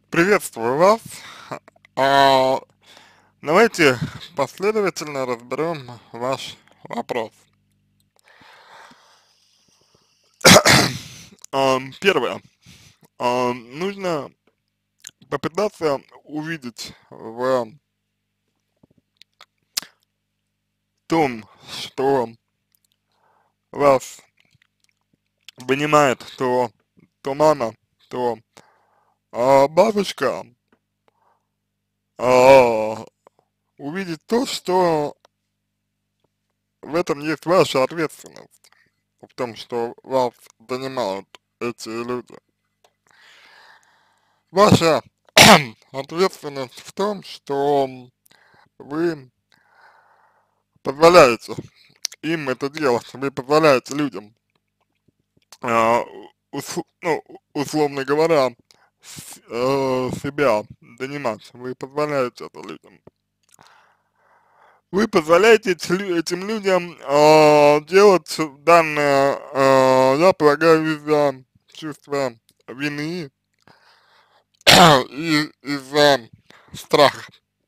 Приветствую вас. А, Давайте последовательно разберем ваш вопрос. Первое. Нужно попытаться увидеть в том, что вас вынимает то мама, то бабушка, а, увидеть то, что в этом есть ваша ответственность, в том, что вас занимают эти люди. Ваша ответственность в том, что вы позволяете им это делать, вы позволяете людям, а, ну, условно говоря, себя донимать, вы позволяете это людям. Вы позволяете этим людям делать данное, я полагаю, из-за чувства вины и из-за страха.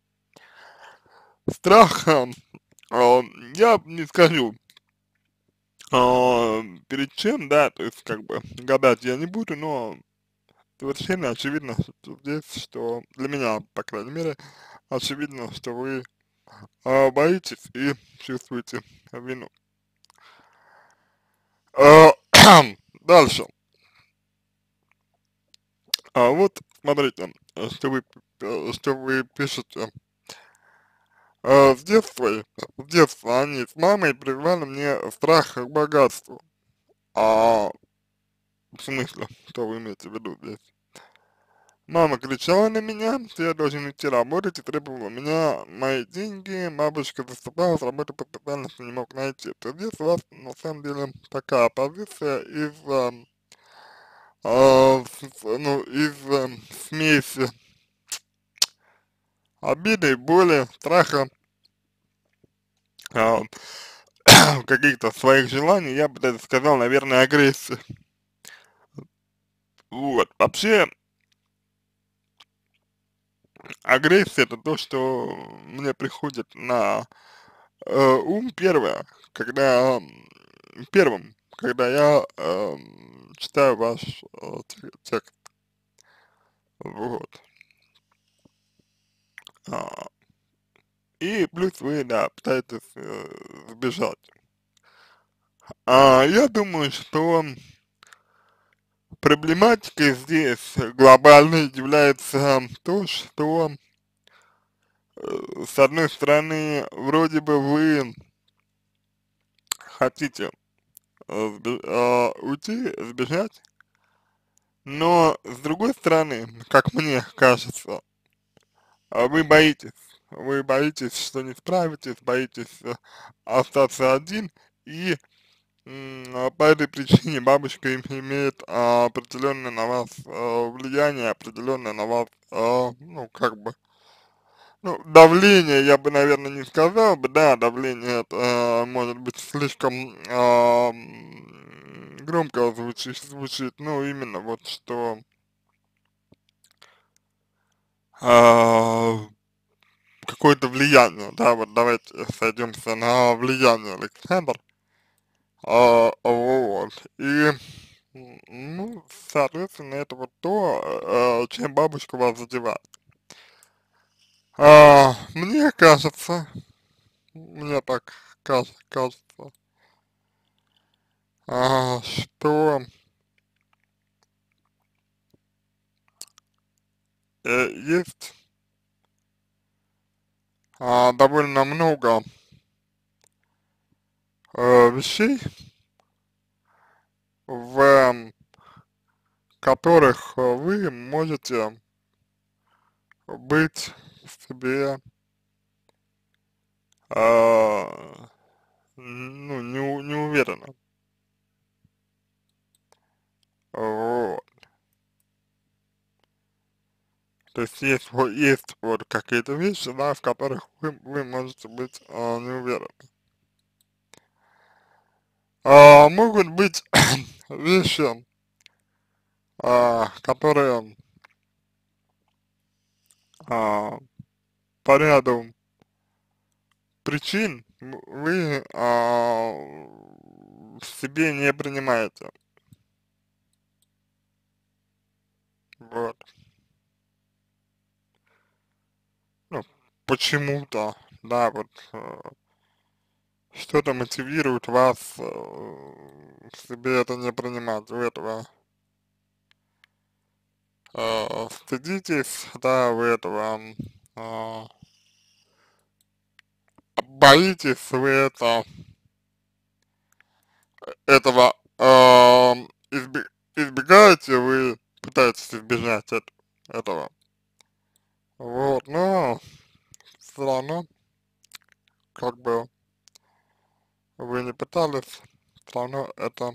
Страха, я не скажу, перед чем, да, то есть как бы гадать я не буду, но совершенно очевидно, что здесь, что для меня, по крайней мере, очевидно, что вы боитесь и чувствуете вину. А, Дальше. Вот, смотрите, что вы пишете. С детства они с мамой прививали мне страх к богатству. А В смысле, что вы имеете в виду здесь? Мама кричала на меня, что я должен идти работать и требовала у меня мои деньги. Бабушка заступала с работы по специальности, не мог найти. То здесь у вас на самом деле такая позиция из смеси обиды, боли, страха, а, каких-то своих желаний, я бы даже сказал, наверное, агрессии. Вот. Вообще, агрессия это то, что мне приходит на ум первым, когда я читаю ваш текст, вот. А, и плюс вы, да, пытаетесь сбежать. Я думаю, что проблематикой здесь глобальной является то, что с одной стороны, вроде бы вы хотите уйти, сбежать, но с другой стороны, как мне кажется, вы боитесь, что не справитесь, боитесь остаться один, и по этой причине бабушка имеет определенное на вас влияние, определенное на вас, ну, как бы, ну, давление, я бы, наверное, не сказал бы, да, давление, это может быть слишком громко звучит, ну, именно вот что а, какое-то влияние, да, вот давайте сойдемся на влияние, Александр, вот, и, ну, соответственно, это вот то, чем бабушка вас задевает. Мне кажется, мне так кажется, что есть довольно много вещей, в которых вы можете быть в себе, а, ну, не уверенно. Вот. То есть есть вот какие-то вещи, да, в которых вы можете быть не уверены. Могут быть вещи, которые а, по ряду причин вы в себе не принимаете. Вот. Ну, почему-то, да, вот что-то мотивирует вас в себе это не принимать. Вы этого стыдитесь, да, вы этого э, боитесь, вы этого избегаете, вы пытаетесь избежать этого. Вот, но все равно, как бы вы не пытались, все равно это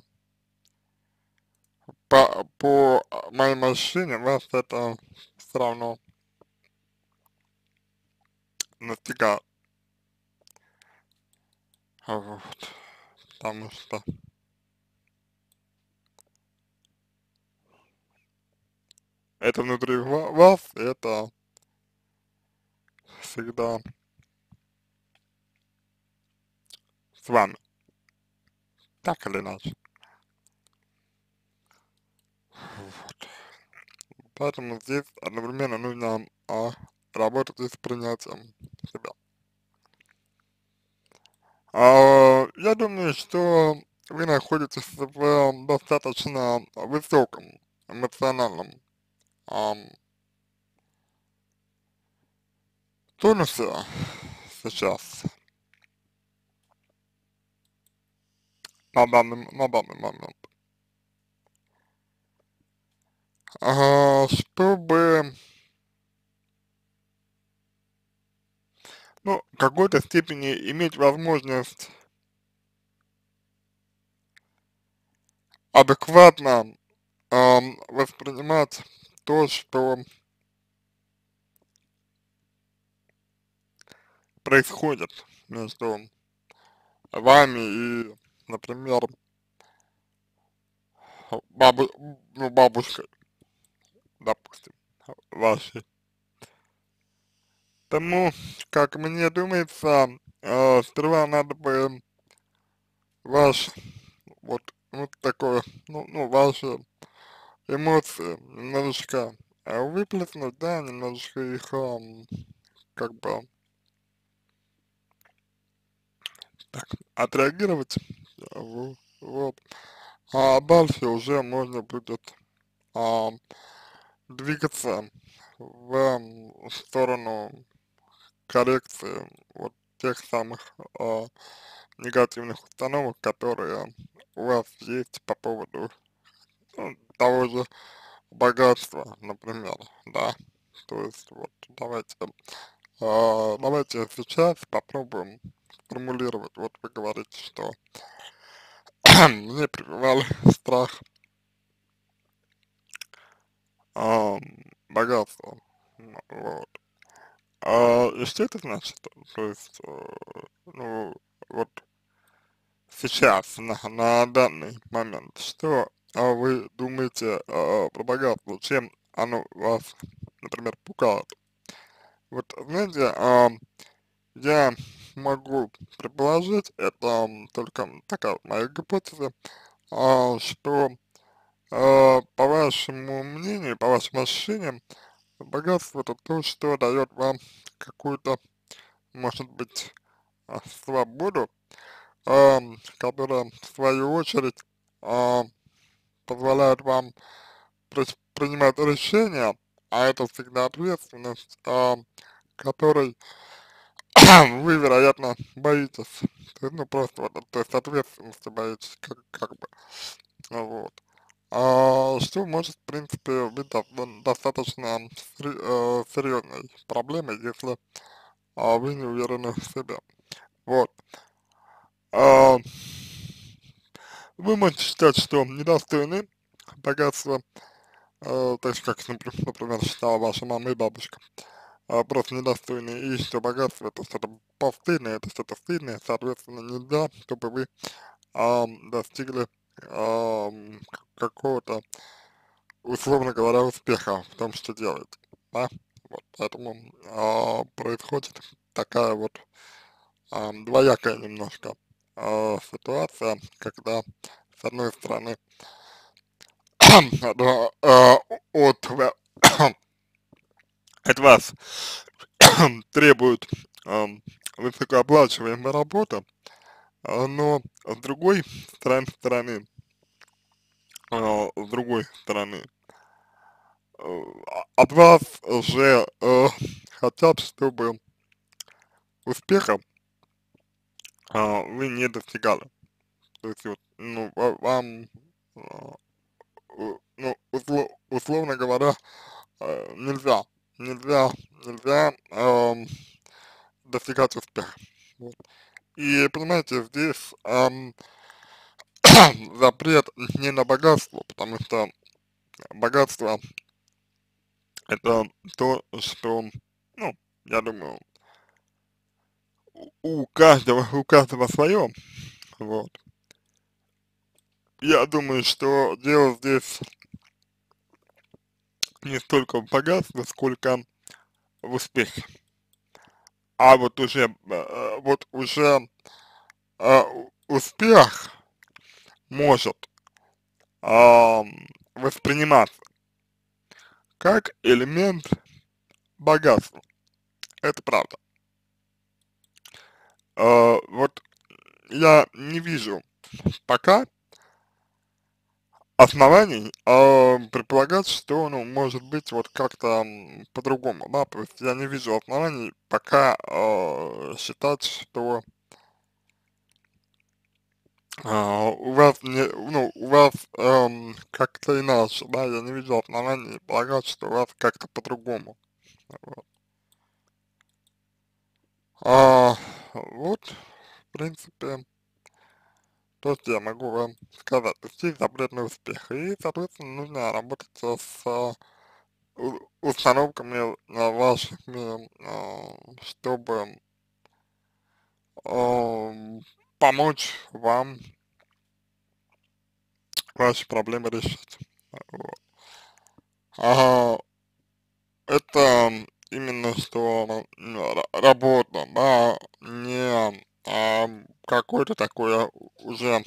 по моим ощущениям вас это все равно настигает. Вот, потому что это внутри вас, и это всегда с вами, так или иначе. Вот. Поэтому здесь одновременно нужно работать и с принятием себя. Я думаю, что вы находитесь в достаточно высоком эмоциональном ам, тонусе сейчас, на данный момент. Чтобы, ну, в какой-то степени иметь возможность адекватно воспринимать то, что происходит между вами и, например, бабу, ну, бабушкой, допустим, вашей. Тому, как мне думается, сперва надо бы ваш, вот такое, ну, ваши эмоции немножечко выплеснуть, да, немножечко их, как бы, так, отреагировать, вот, а дальше уже можно будет а, двигаться в сторону коррекции вот тех самых негативных установок, которые у вас есть по поводу того же богатства, например, да. То есть вот давайте сейчас попробуем формулировать. Вот вы говорите, что мне прививали страх а, богатства. Вот. И что это значит? То есть, ну, вот сейчас, на данный момент, что вы думаете про богатство, чем оно вас, например, пугает? Вот, знаете, я могу предположить, это только такая вот моя гипотеза, что, по вашему мнению, по вашим ощущениям, богатство это то, что дает вам какую-то, может быть, свободу, которая, в свою очередь, а, позволяет вам принимать решения, а это всегда ответственность, которой вы, вероятно, боитесь. То есть, ну, просто вот, то есть ответственности боитесь, как бы, вот. Что может, в принципе, быть достаточно серьезной проблемой, если вы не уверены в себе. Вот. А, вы можете считать, что недостойны богатства, так же, как, например, считала ваша мама и бабушка, просто недостойны, и что богатство это что-то постыдное, это что-то стыдное, соответственно, нельзя, чтобы вы достигли какого-то, условно говоря, успеха в том, что делаете, да? Вот, поэтому происходит такая вот двоякая немножко ситуация, когда с одной стороны да, от, от вас требуют высокооплачиваемая работа, но с другой стороны, от вас же хотят, чтобы успеха вы не достигали. То есть вот, ну, вам, а, ну, условно говоря, нельзя, нельзя, нельзя достигать успеха. Вот. И понимаете, здесь запрет не на богатство, потому что богатство это то, что, ну, я думаю, у каждого свое, вот. Я думаю, что дело здесь не столько в богатстве, сколько в успехе. А вот уже успех может восприниматься как элемент богатства. Это правда. Вот я не вижу пока оснований предполагать, что, ну, может быть вот как-то по-другому, да, то есть я не вижу оснований пока считать, что у вас не, ну, у вас как-то иначе, да, я не вижу оснований полагать, что у вас как-то по-другому. Вот. А, вот, в принципе, то, что я могу вам сказать. То есть есть запрет на успех. И, соответственно, нужно работать с установками вашими, чтобы ам, помочь вам ваши проблемы решить. Вот. А, это именно что работа, да, не какое-то такое уже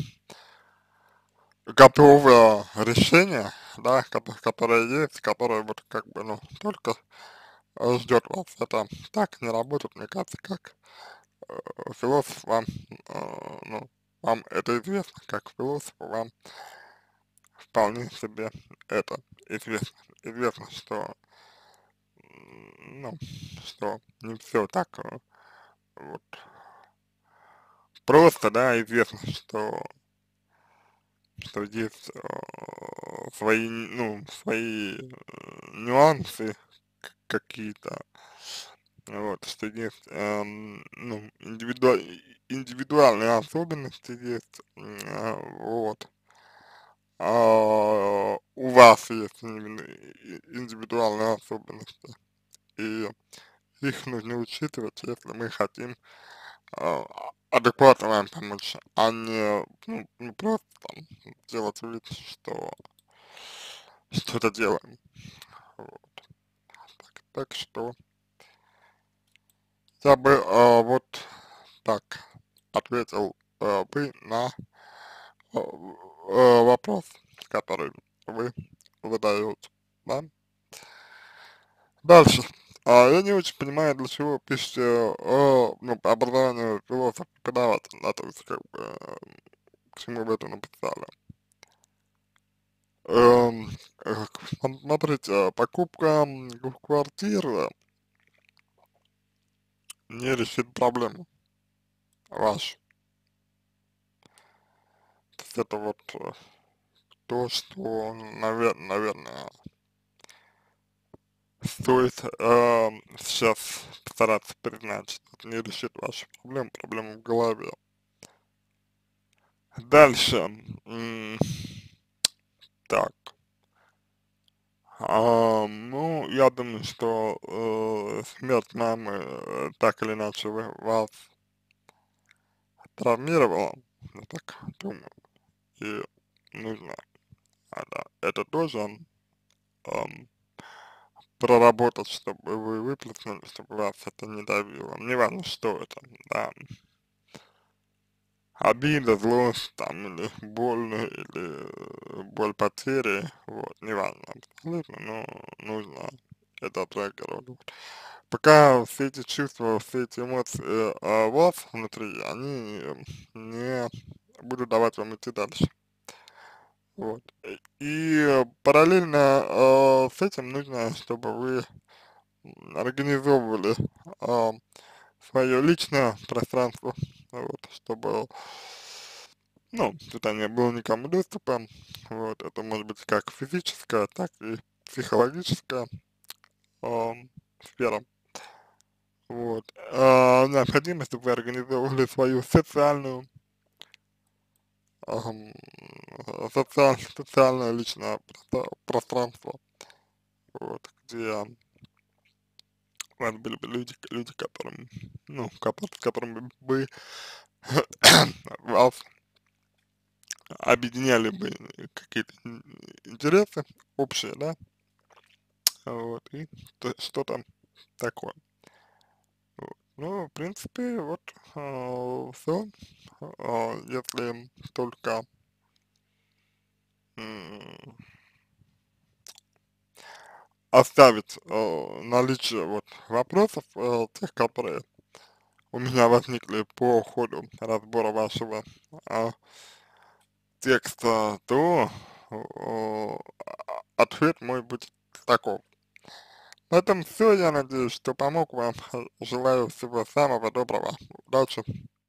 готовое решение, да, которое есть, которое вот как бы, ну, только ждет вас. Это так не работает, мне кажется, как философ вам, ну, вам это известно, как философ вам вполне себе это известно. Известно, что, ну, что не все так вот просто, да, известно, что есть свои, ну, свои нюансы какие-то, вот, что есть, ну, индивидуальные особенности есть, вот, у вас есть именно индивидуальные особенности, и их нужно учитывать, если мы хотим а, адекватно вам помочь, а не, ну, просто там делать вид, что что-то делаем. Вот. Так что я бы вот так ответил бы на вопрос, который вы задаете, да? Дальше. Я не очень понимаю, для чего пишете ну, по образованию философ-преподаватель, да, то есть, как бы, к чему вы это написали. Эм, Смотрите, покупка квартиры не решит проблему вашу. То есть это вот то, что, наверное, стоит сейчас постараться признать, что это не решит вашу проблему, проблему в голове. Дальше, так, ну, я думаю, что смерть мамы так или иначе вас травмировала, я так думаю, и нужно, да, это тоже ам, проработать, чтобы вы выплеснули, чтобы вас это не давило. Не важно, что это, да, обида, злость, там, или больно, или боль потери, вот, неважно абсолютно, но нужно это отрегулировать. Пока все эти чувства, все эти эмоции у вас внутри, они не будут давать вам идти дальше. Вот. И параллельно с этим нужно, чтобы вы организовывали свое личное пространство, вот, чтобы, ну, туда не было никому доступа, вот, это может быть как физическая, так и психологическая сфера, вот. Необходимо, чтобы вы организовывали свою социальную, ам, социальное личное пространство, вот, где у вас были бы люди, которым, ну, с которыми бы вас объединяли бы какие-то интересы общие, да, вот, и что-то такое. Вот. Ну, в принципе, вот, все, если только м, оставить наличие вот вопросов, тех, которые у меня возникли по ходу разбора вашего а, текста, то ответ мой будет таков. На этом все, я надеюсь, что помог вам. Желаю всего самого доброго. Удачи.